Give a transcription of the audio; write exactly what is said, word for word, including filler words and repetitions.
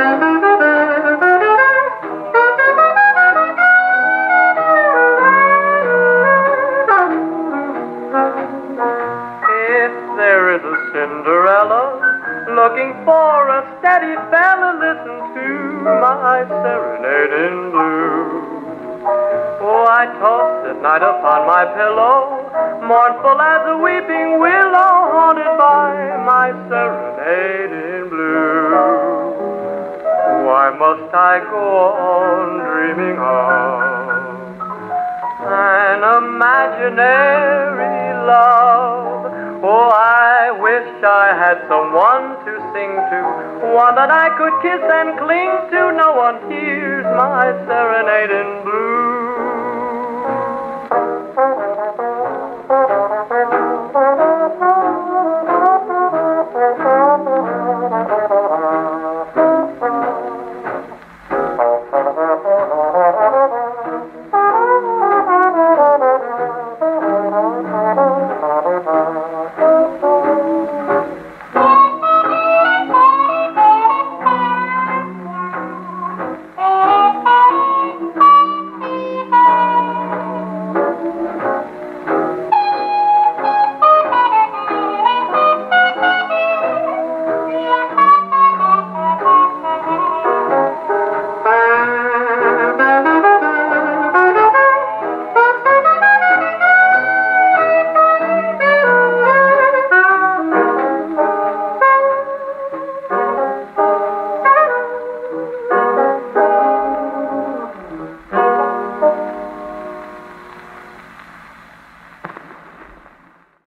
There is a Cinderella looking for a steady fella. Listen to my serenade in blue. Oh, I toss at night upon my pillow, mournful as a weeping willow, haunted by my serenade in blue. Why must I go on dreaming of an imaginary love? Oh, I wish I had someone to sing to, one that I could kiss and cling to. No one hears my serenade in blue.